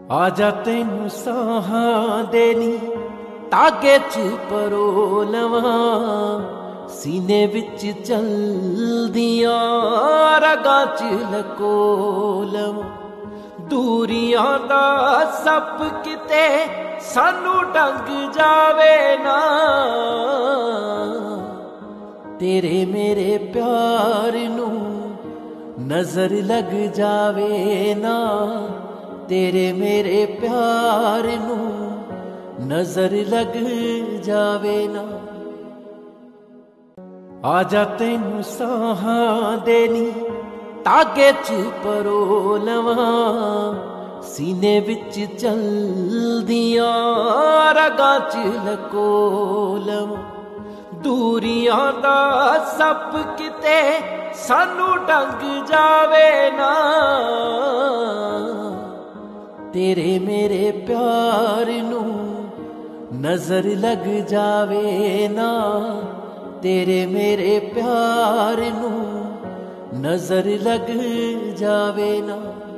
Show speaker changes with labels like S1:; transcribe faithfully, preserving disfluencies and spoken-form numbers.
S1: आजा तेनू साहां देनी तागे च परो लवां, सीने विच चलदियां रगां च लको लवां। दूरियां दा सप किते सानू डंग जावे ना, तेरे मेरे प्यार नू नजर लग जावे ना, तेरे मेरे प्यार नू नजर लग जावे ना। आजा तेनू साहां देनी तागे च परो लवां, सीने विच चलदियां रगां च लको लवां। दूरियां दा सप किते सानू डंग जावे ना, तेरे मेरे प्यार नू नजर लग जावे ना, तेरे मेरे प्यार नू नजर लग जावे ना।